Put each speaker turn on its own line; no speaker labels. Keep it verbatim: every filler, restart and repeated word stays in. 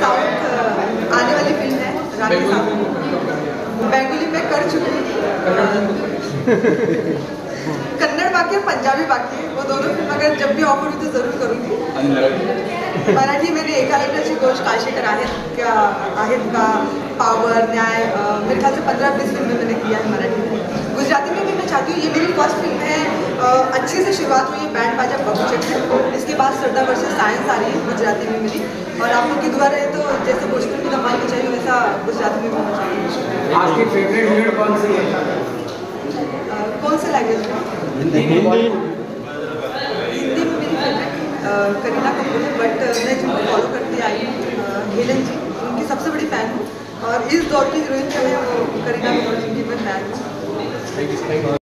South आने वाली film है राखी सावंत। बेंगोली में कर चुकी हूँ, कन्नड़ बाकी है, पंजाबी बाकी है। वो दोनों फिल्म अगर जब भी ऑफर हुई तो जरूर करूँगी। मराठी मेरी एकालयाची गोष्ट काशीकर आहेत क्या आहेत का पावर न्याय, मेरे ख्याल से पंद्रह बीस फिल्में मैंने किया है मराठी में। गुजराती में भी मैं चाहती हूँ, ये मेरी फर्स्ट फिल्म है, अच्छे से शुरुआत हुई है बैंड बाजा बबूचक है। इसके बाद श्रद्धा वर्सेस साइंस आ रही है गुजराती में मेरी, और आप लोग की दुआ रहे तो जैसे भोजपुरी में धमाल मचाई वैसा गुजराती में भी मचाई।
आपकी फेवरेट हीरो कौन सी है?
कौन से लैंग्वेज में?
हिंदी
हिंदी में मेरी फेवरेट करीना कपूर है, बट मैं जिनको फॉलो करती आई हूँ हेलन जी, उनकी सबसे बड़ी फ़ैन हूँ, और इस दौर की हीरोइन जो है वो करीना कपूर जी की मैं फ़ैन हूँ।